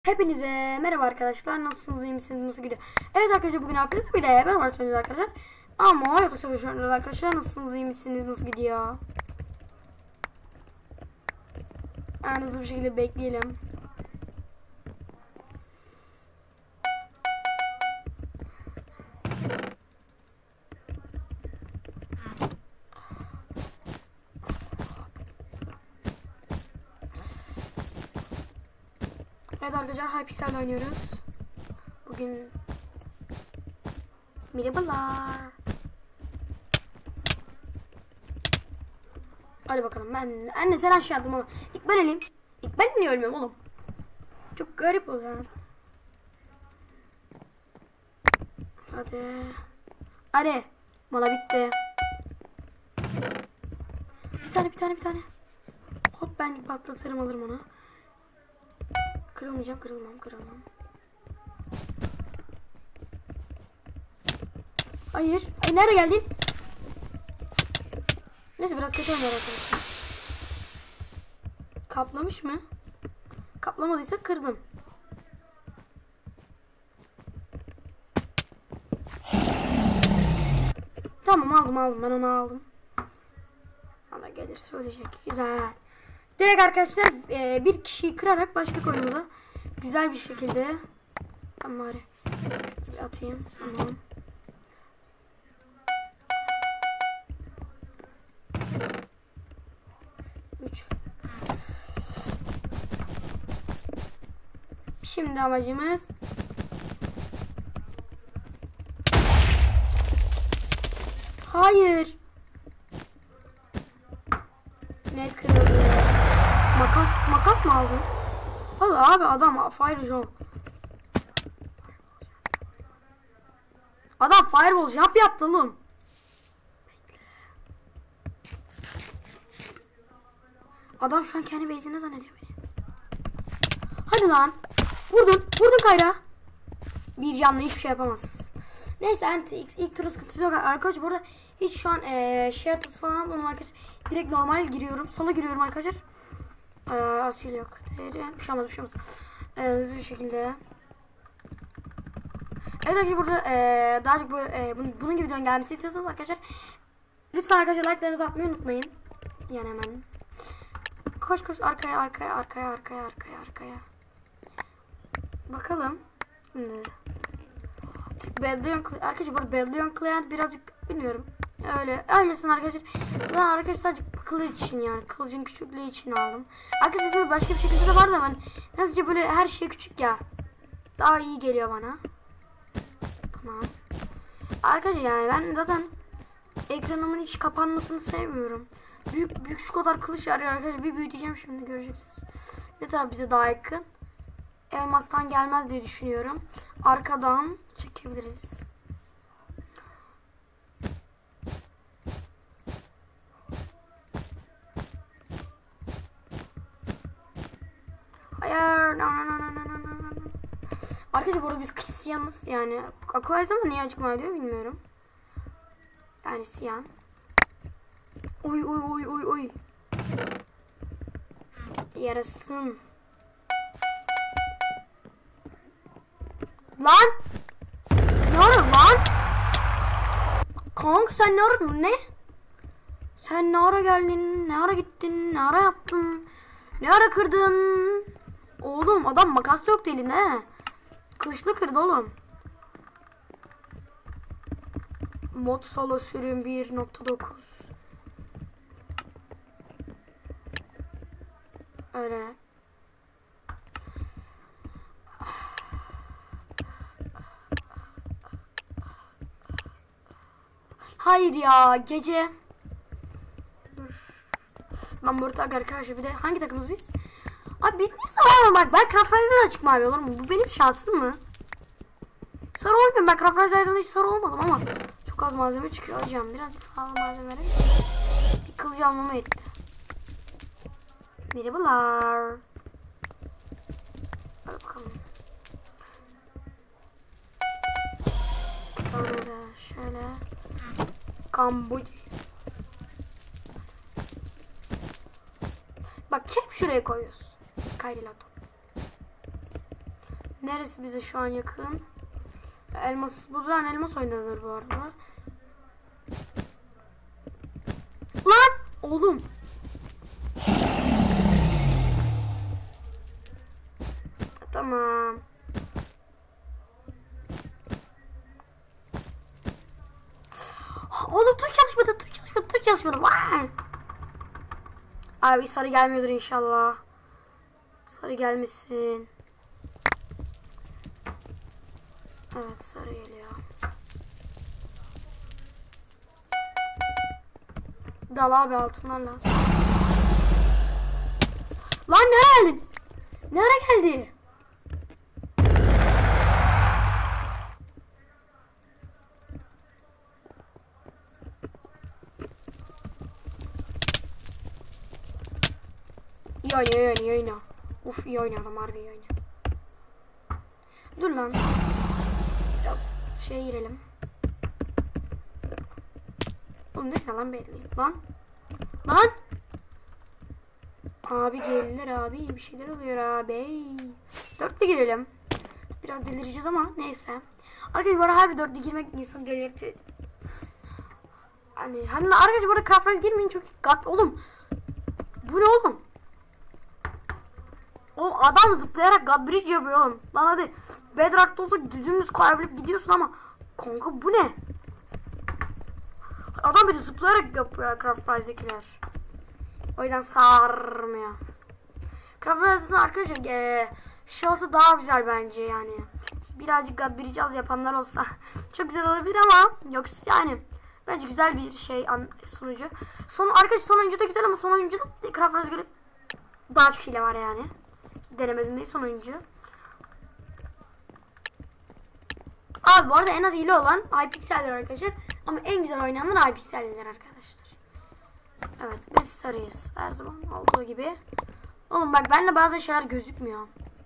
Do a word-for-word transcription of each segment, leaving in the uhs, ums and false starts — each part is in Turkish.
Hepinize merhaba arkadaşlar, nasılsınız, iyi misiniz, nasıl gidiyor? Evet arkadaşlar, bugün yapıyoruz bir de ben var söylüyoruz arkadaşlar. Ama yatak savaşıyoruz arkadaşlar, nasılsınız, iyi misiniz, nasıl gidiyor? En hızlı bir şekilde bekleyelim. Evet arkadaşlar, Hypixel'de oynuyoruz. Bugün merhabalar. Hadi bakalım, ben anne sen aşağı attım ama ilk ben öleyim. İlk ben niye ölmüyorum oğlum? Çok garip oluyor. Hadi. Hadi. Mola bitti. Bir tane bir tane bir tane. Hop, ben patlatırım, alırım onu. Kırılmayacağım, kırılmam, kırılmam. Hayır. Ay, nereye geldin? Neyse, biraz kötü oynuyor arkadaşlar. Kaplamış mı? Kaplamadıysa kırdım. Tamam, aldım aldım, ben onu aldım. Ama gelir söyleyecek. Güzel. Direkt arkadaşlar e, bir kişiyi kırarak başladık oyunumuza. Güzel bir şekilde. Tamam bari. Bir atayım. Tamam. Üç. Şimdi amacımız hayır. Net kırıldı. Makas makas mı aldın? Hadi abi, adam fire zone. Adam fireball jump yaptı oğlum. Adam şu an kendi base'inde zannediyor beni. Hadi lan. Vurdun. Vurdun Kayra. Bir canlı hiçbir şey yapamazsın. Neyse, anti ilk, ilk turu sıkıntı yok arkadaşlar. Burada hiç şu an ee, şey haritası falan onun arkadaşlar. Direkt normal giriyorum. Sola giriyorum arkadaşlar. Ee, asil yok. Bir şey olmaz, bir şey olmaz. Ee, hızlı bir şekilde. Evet arkadaşlar, burada ee, daha çok bu, ee, bunun, bunun gibi videonun gelmesi istiyorsanız arkadaşlar, lütfen arkadaşlar like'larınızı atmayı unutmayın. Yani hemen. Koş koş arkaya arkaya arkaya arkaya arkaya arkaya. Bakalım. Şimdi. Bedlion arkadaşlar, bu Bedlion Client birazcık bilmiyorum. Öyle öylesin arkadaşlar. Ben arkadaşlar sadece kılıç için, yani kılıcın küçüklüğü için aldım. Arkadaşlar başka bir şekilde de var da ben sadece böyle her şey küçük ya. Daha iyi geliyor bana. Tamam. Arkadaşlar yani ben zaten ekranımın hiç kapanmasını sevmiyorum. Büyük büyük şu kadar kılıç arıyor arkadaşlar. Bir büyüteceğim, şimdi göreceksiniz. Ne taraf bize daha yakın? Elmastan gelmez diye düşünüyorum. Arkadan çekebiliriz. Hayır. No, no, no, no, no, no, no. Arkadaşlar burada biz kış siyanız. Yani Aquaiz'e ama niye acıkma diyor bilmiyorum. Yani siyan. Oy oy oy oy oy. Yarasın. Lan! Ne ara lan? Kanka sen ne ara ne? Sen ne ara geldin? Ne ara gittin? Ne ara yaptın? Ne ara kırdın? Oğlum adam makas da yoktu elinde he. Kılıçlı kırdı oğlum. Mod solo sürüm bir nokta dokuz. Öyle. Hayır ya, gece. Dur. Ben burada arkadaşlar, bir de hangi takımız biz? Abi biz niye sarı bak, ben Craft Rise'da açık mavi olur mu? Bu benim şansım mı? Sarı olmuyor, ben Craft Rise'da hiç sarı olmadım ama çok az malzeme çıkıyor. Alacağım birazcık fazla malzeme verelim. Bir kılıcı almama yetti. Merhabalar. Hadi bakalım. Bir tane de şöyle. Kamboç. Bak hep şuraya koyuyoruz. Kayrilato. Neresi bize şu an yakın? Elmas, bu zaman elmas oynanır bu arada. Lan oğlum. Tamam. Oğlum tuş çalışmadı, tuş çalışmadı, tuş çalışmadı. Vay. Abi sarı gelmiyordur inşallah. Sarı gelmesin. Evet, sarı geliyor. Dal abi altınlarla. Lan ne geldin? Ne ara geldi? İyi oynuyor, iyi oynuyor, iyi oynuyor. Uf, iyi oynuyor adam, harbi iyi oynuyor. Dur lan. Biraz şey girelim. Oğlum ne lan belli. Lan. Lan. Abi gelirler abi. Bir şeyler oluyor abi. Dörtlü girelim. Biraz delireceğiz ama neyse. Arkadaşlar bu arada harbi dörtlü girmek insan delirti. Hani hani arkadaşlar bu arada Craft Rise girmeyin çok gat oğlum. Bu ne oğlum? Oğlum adam zıplayarak God Bridge yapıyor oğlum. Lan hadi Bedrock'ta olsa düzümüz kaybolup gidiyorsun ama kanka bu ne? Adam bir de zıplayarak yapıyor Craft Rise'dekiler. O yüzden sarmıyor. Craft Rise'ın arkadaşlar ee, şey olsa daha güzel bence yani. Birazcık God Bridge az yapanlar olsa çok güzel olabilir ama yoksa yani bence güzel bir şey sunucu. Son arkadaşlar son oyuncu da güzel ama son oyuncu da Craft Rise'e göre daha çok hile var yani. Denemedim değil son oyuncu. Abi bu arada en az hile olan Hypixel'ler arkadaşlar. Ama en güzel oynayanlar Hypixel'ler arkadaşlar. Evet biz sarıyız. Her zaman olduğu gibi. Oğlum bak bende bazı şeyler gözükmüyor.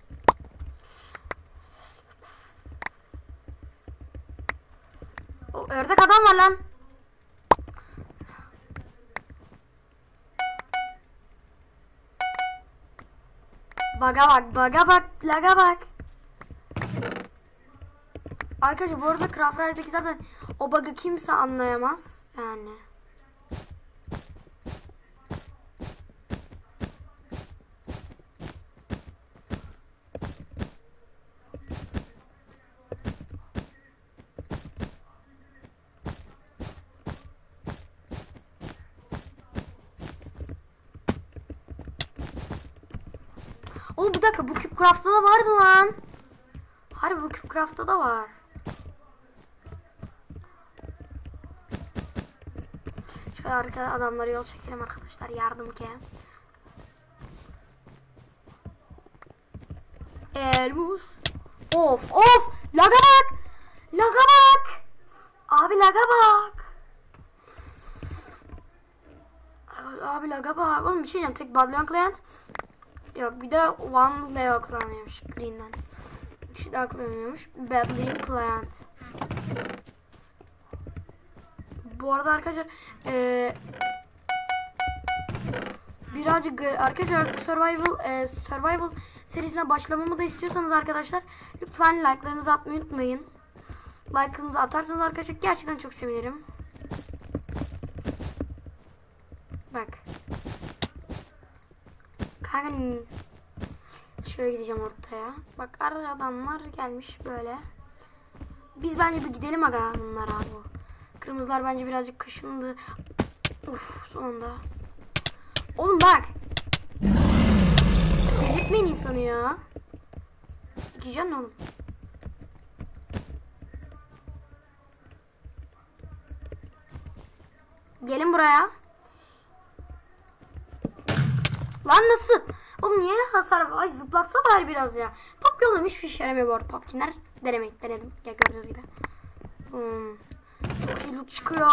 O ördek adam var lan. Baga bak, baga bak, laga bak. Arkadaşlar bu arada Craft Rise'deki zaten o bug'ı kimse anlayamaz yani. Oğlum bir dakika bu CubeCraft'ta da vardı lan. Harbi bu CubeCraft'ta da var. Şöyle arkada adamları yol çekelim arkadaşlar, yardım ki. Elmus. Of of. Laga bak. Laga bak. Abi laga bak. Abi laga bak. Oğlum bir şey diyeceğim. Tek Badlion Client. Yok bir de One Leo kullanıyormuş Green'den. Bir şey daha kullanıyormuş. Badlion Client. Bu arada arkadaşlar ee, birazcık arkadaşlar artık survival e, survival serisine başlamamı da istiyorsanız arkadaşlar lütfen like'larınızı atmayı unutmayın. Like'ınızı atarsanız arkadaşlar gerçekten çok sevinirim. Bak. Kanka şöyle gideceğim ortaya. Bak arada adamlar gelmiş böyle. Biz bence bir gidelim aga bunlara bu. Kırmızılar bence birazcık kaşındı. Uf sonunda. Oğlum bak. Delirtmeyin insanı ya. Gideceksin oğlum. Gelin buraya. Lan nasıl? Oğlum niye hasar var? Ay zıplatsa bari biraz ya. Pop yollamış hiçbir şey yaramıyor bu arada. Popkinler denemek denedim. Ya gördüğünüz gibi. Hmm. Çok iyi loot çıkıyor.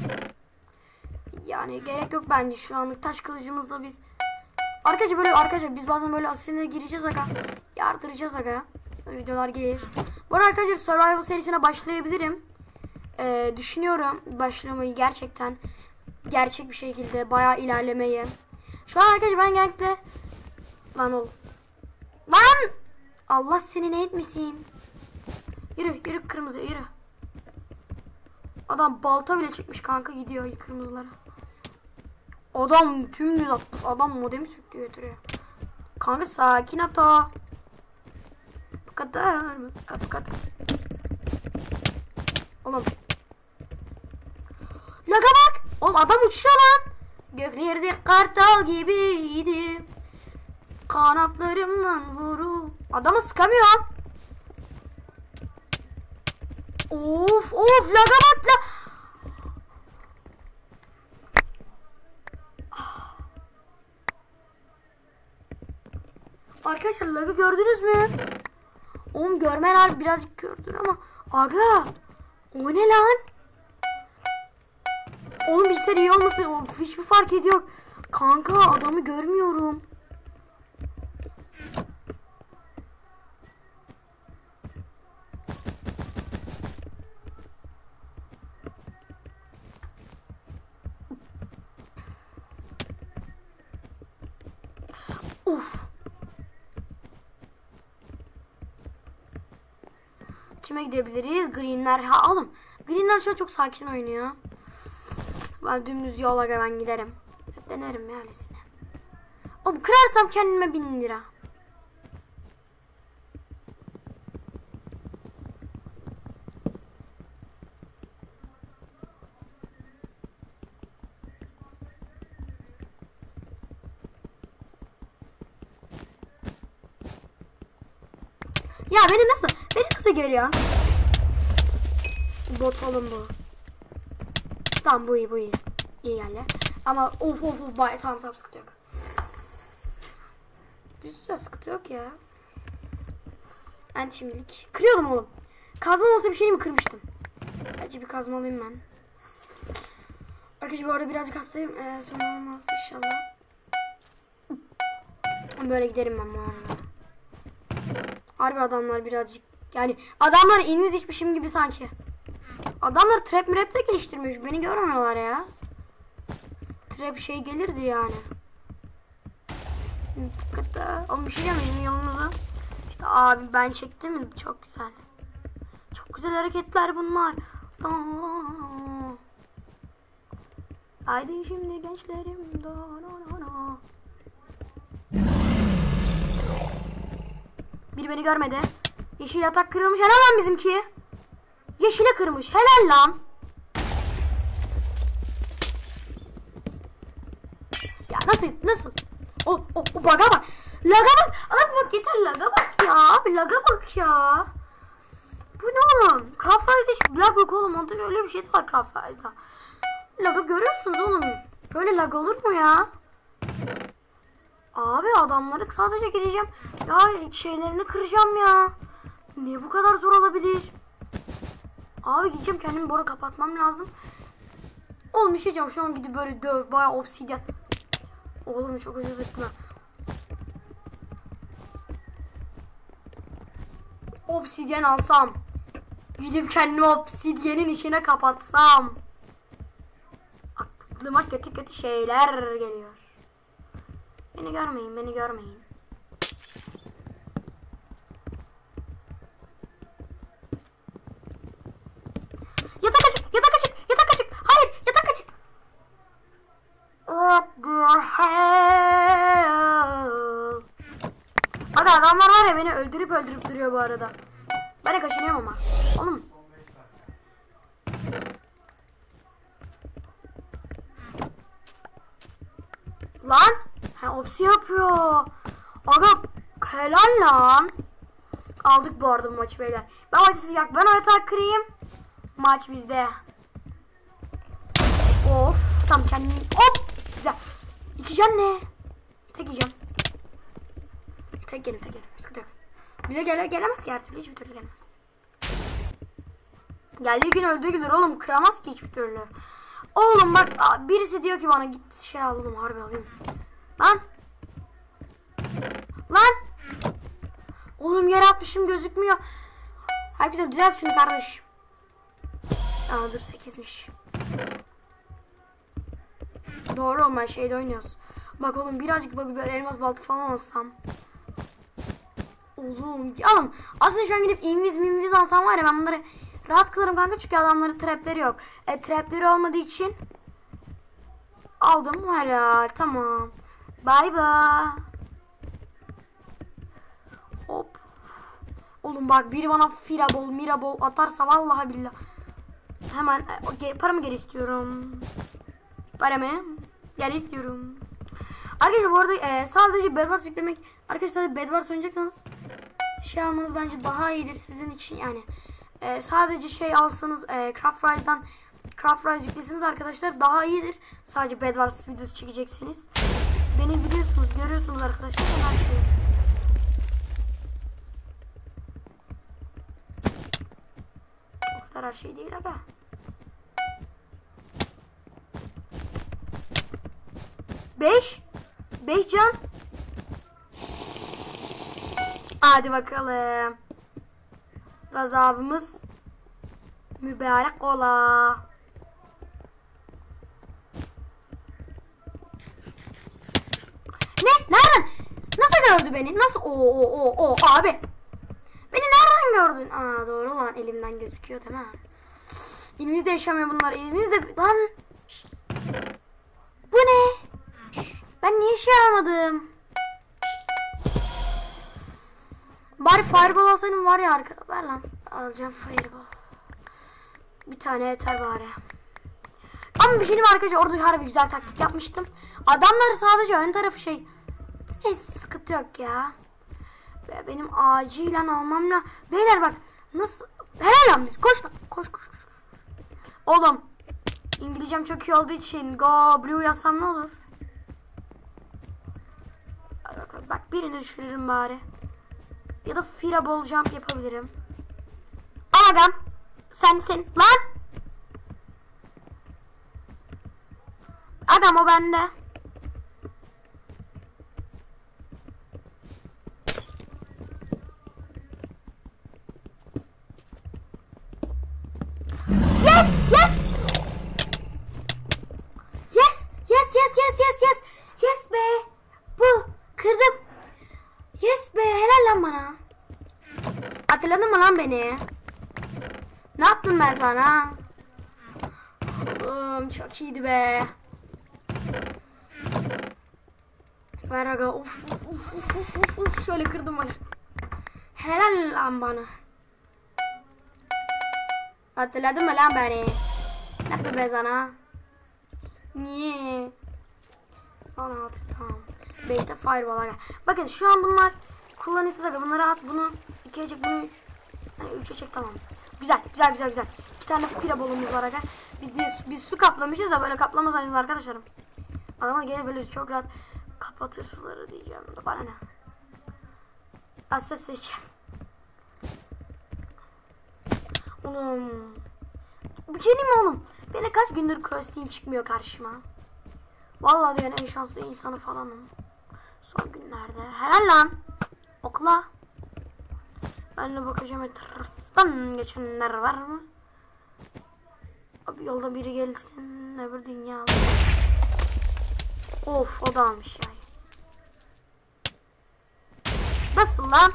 Yani gerek yok bence şu anlık taş kılıcımızla biz. Arkadaşlar böyle arkadaşlar biz bazen böyle asillere gireceğiz aga. Yardıracağız aga. Videolar gelir. Bu arada arkadaşlar survival serisine başlayabilirim. Ee, düşünüyorum başlamayı gerçekten. Gerçek bir şekilde bayağı ilerlemeyi. Şu an arkadaşlar ben genellikle lan ol. Lan! Allah seni ne etmesin. Yürü yürü kırmızı yürü. Adam balta bile çekmiş kanka, gidiyor kırmızılara. Adam tüm düz attı. Adam modemi söktü götürüyor. Kanka sakin at o. Bu kadar mı? Bu kadar. Oğlum. Laga bak. Oğlum adam uçuyor lan. Göklerde kartal gibiydim. Kanatlarımdan vuru. Adamı sıkamıyorum. Of of laga bak la. Arkadaşlar lagı gördünüz mü? Oğlum görmeler birazcık gördün ama. Aga. O ne lan? Oğlum bilgisayar iyi olmasın. Of, hiçbir fark ediyor. Kanka adamı görmüyorum. Uf. Kime gidebiliriz? Greenler. Ha oğlum. Greenler şu an çok sakin oynuyor. Ben dümdüz yola ben giderim. Hep denerim ya öylesine. Oğlum kırarsam kendime bin lira. Ya beni nasıl, beni nasıl görüyorsun? Bot oğlum bu. Tamam bu iyi, bu iyi. İyi geldi. Ama of of of bay tamam tamam sıkıntı yok. Güzel sıkıntı yok ya. Ben şimdilik kırıyordum oğlum. Kazmam olsa bir şey mi kırmıştım? Bence bir kazma alayım ben. Arkadaşlar bu arada birazcık hastayım. Ee, sonra olmaz inşallah. Böyle giderim ben bu arada. Harbi adamlar birazcık yani adamlar inviz içmişim gibi sanki. Adamlar trap mrap de geliştirmiş. Beni görmüyorlar ya. Trap şey gelirdi yani. Ama bir şey diyeyim yanımıza. İşte abi ben çektim mi? Çok güzel. Çok güzel hareketler bunlar. Haydi şimdi gençlerim. Biri beni görmedi. Yeşil yatak kırılmış. Helal lan bizimki. Yeşile kırmış. Helal lan. Ya nasıl nasıl? O o, o baga bak. Laga bak. Abi bak yeter laga bak ya. Abi laga bak ya. Bu ne oğlum? Craftline'da hiç lag yok oğlum. Onda öyle bir şey de var Craftline'da. Laga görüyorsunuz oğlum. Böyle lag olur mu ya? Abi adamları sadece gideceğim. Ya şeylerini kıracağım ya. Ne bu kadar zor olabilir? Abi gideceğim kendimi bu arada kapatmam lazım. Oğlum bir şey diyeceğim şu an gidip böyle döv bayağı obsidyen. Oğlum çok özür dilerim. Obsidyen alsam. Gidip kendimi obsidyenin içine kapatsam. Aklıma kötü kötü şeyler geliyor. Beni görmeyin, beni görmeyin. Yatak açık, yatak açık, yatak açık. Hayır, yatak açık. What the hell? Aga adamlar var ya beni öldürüp öldürüp duruyor bu arada. Ben de kaşınıyorum ama. Oğlum. Lan. Ha opsi yapıyor. Aga helal lan. Aldık bu arada bu maçı beyler. Ben maçı yak. Ben o yatağı kırayım. Maç bizde. Of. Tam kendini. Hop. Güzel. İki can ne? Tek yiyeceğim. Tek gelin tek gelin. Sıkıntı yok. Bize gele gelemez ki her türlü. Hiçbir türlü gelemez. Geldiği gün öldüğü gündür oğlum. Kıramaz ki hiçbir türlü. Oğlum bak birisi diyor ki bana git şey al oğlum harbi alayım. Lan. Lan. Oğlum yer atmışım gözükmüyor. Herkese düzelt şunu kardeş. Aa dur sekizmiş. Doğru oğlum ben şeyde oynuyoruz. Bak oğlum birazcık bak bir elmas baltı falan alsam. Oğlum ya aslında şu an gidip inviz minviz alsam var ya, ben bunları rahat kılarım kanka, çünkü adamların trapleri yok. E trapleri olmadığı için aldım. Helal, tamam. Bay bay. Hop. Oğlum bak biri bana firabol mirabol atarsa vallahi billah. Hemen e, paramı geri istiyorum. Paramı geri istiyorum. Arkadaşlar bu arada e, sadece Bedwars yüklemek, arkadaşlar sadece Bedwars oynayacaksanız şey almanız bence daha iyidir sizin için yani. E, sadece şey alsanız e, Craft Rise'dan Craft Rise yüklesiniz arkadaşlar, daha iyidir. Sadece Bedwars videosu çekeceksiniz. Beni biliyorsunuz, görüyorsunuz arkadaşlar her şeyi. O kadar her şey değil aga. Beş. Beş can. Hadi bakalım. Gazabımız mübarek ola. Ne? Nereden? Nasıl gördü beni? Nasıl? Oo oo oo abi. Beni nereden gördün? Aa doğru lan, elimden gözüküyor değil mi? Elimizde yaşamıyor bunlar. Elimizde lan. Bu ne? Ben niye şey almadım? Bari fireball alsaydım var ya arkada. Ver lan. Alacağım fireball. Bir tane yeter bari. Ama bir şey diyeyim arkadaşlar, orada harbi güzel taktik yapmıştım. Adamlar sadece ön tarafı şey. Neyse sıkıntı yok ya. Ve benim acilen almam lazım. Beyler bak nasıl. Helal lan biz. Koş lan. Koş koş koş. Oğlum. İngilizcem çok iyi olduğu için go blue yazsam ne olur? Bak birini düşürürüm bari. Ya da firabol jump yapabilirim. Agam. Sensin lan. Adam o bende. Yes, yes. Yes, yes, yes, yes, yes, yes. Yes be. Bu kırdım. Yes be, helal lan bana. Hatırladın mı lan beni? Ne yaptım ben sana? Oğlum çok iyiydi be. Ver aga, uf uf uf uf uf uf, şöyle kırdım bana. Helal lan bana. Hatırladın mı lan beni? Ne yaptım ben sana? Niye? on altı tamam. beşte fireball'a gel. Bakın şu an bunlar kullanıcısı da, bunları at, bunu ikiye çek, bunu üç. Yani üçe çek, tamam. Güzel güzel güzel güzel. İki tane fireball'umuz var aga. Biz, biz, biz su kaplamışız da böyle kaplamasaydınız arkadaşlarım. Adama gelir böyle çok rahat kapatır suları diyeceğim de bana ne. Asla seçeceğim. Oğlum. Bir şey diyeyim mi oğlum? Beni kaç gündür cross team çıkmıyor karşıma. Vallahi diyorum en şanslı insanı falanım. Son günlerde. Helal lan. Okla. Ben de bakacağım etraftan geçenler var mı? Abi yolda biri gelsin. Öbür dünya. Of o da almış ya. Nasıl lan?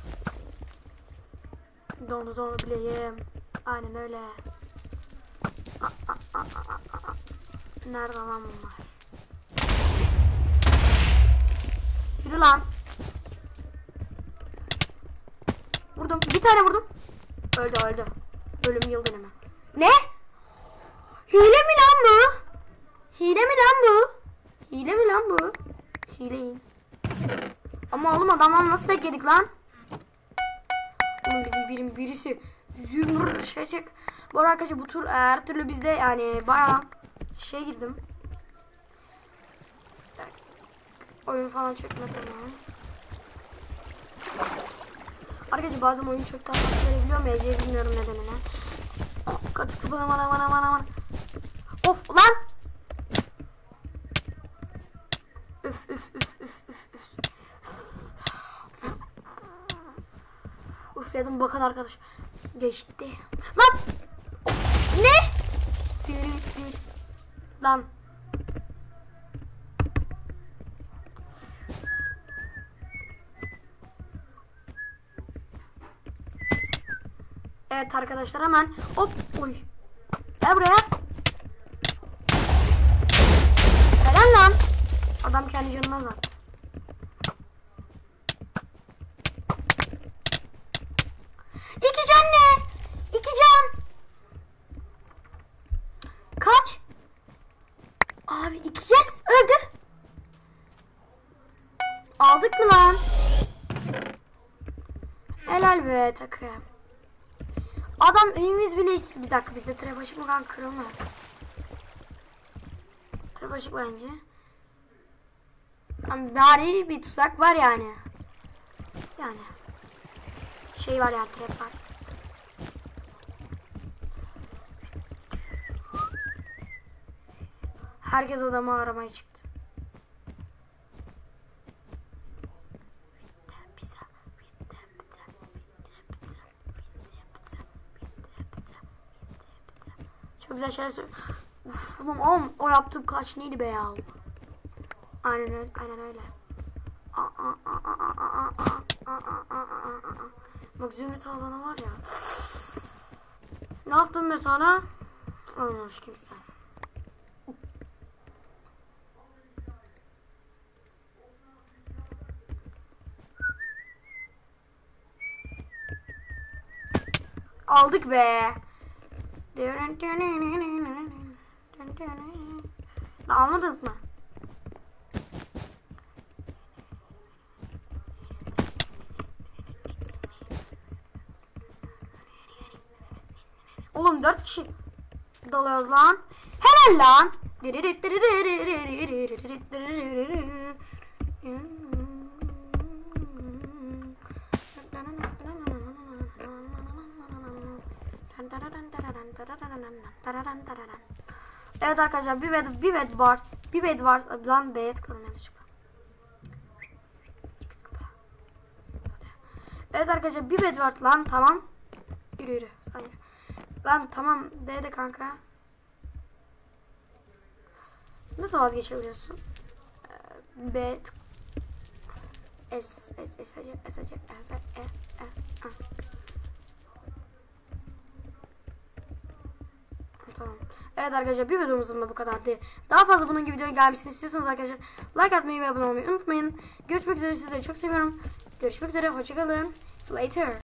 Donu donu bileyim. Aynen öyle. Aa, aa, aa, aa, aa. Nerede lan bunlar? Yürü lan. Vurdum. Bir tane vurdum. Öldü öldü. Ölüm yıl dönemi. Ne? Hile mi lan bu? Hile mi lan bu? Hile mi lan bu? Hileyin. Ama oğlum adamlar nasıl tek yedik lan? Oğlum bizim birim birisi zümrüt şey çek. Bu arada arkadaşlar bu tur her türlü bizde yani bayağı şey girdim. Oyun falan çekme tamam. Arkadaşlar bazen oyun çok tatlı verebiliyor mu? Ece'yi bilmiyorum nedenine. Katıktı bana bana bana bana bana. Of lan! Üf üf üf üf üf üf. Üfledim bakın arkadaş. Geçti. Lan! Ne? Değil değil. Lan. Evet arkadaşlar hemen hop oy. Gel buraya. Helal lan. Adam kendi canına azalttı. İki can ne? İki can. Kaç? Abi iki kez öldü. Aldık mı lan? Helal be takım. Adam invisible. Bir dakika bizde trebaşık mı kan kırılma. Trebaşık bence. Yani bari bir tuzak var yani. Yani. Şey var yani trap var. Herkes adamı aramaya çıktı. Çok güzel şeyler söylüyor. Uf oğlum, oğlum o yaptığım kaç neydi be ya? Aynen öyle, aynen öyle. Bak zümrüt alanı var ya. Ne yaptın be sana? Olmamış kimse. Aldık be. Almadık mı? Oğlum dört kişi dalıyoruz lan. Helal lan. Evet arkadaşlar bir bed bir bed var. Bir bed var. Lan bed kılım yanlışlıkla. Evet arkadaşlar bir bed var lan, tamam. Yürü yürü. Sen yürü. Lan tamam B'de kanka. Nasıl vazgeçebiliyorsun? Ee, B S S S S S S Tamam. Evet arkadaşlar bir videomuzun da bu kadardı. Daha fazla bunun gibi video gelmesini istiyorsanız arkadaşlar like atmayı ve abone olmayı unutmayın. Görüşmek üzere, sizleri çok seviyorum. Görüşmek üzere, hoşçakalın. See you later.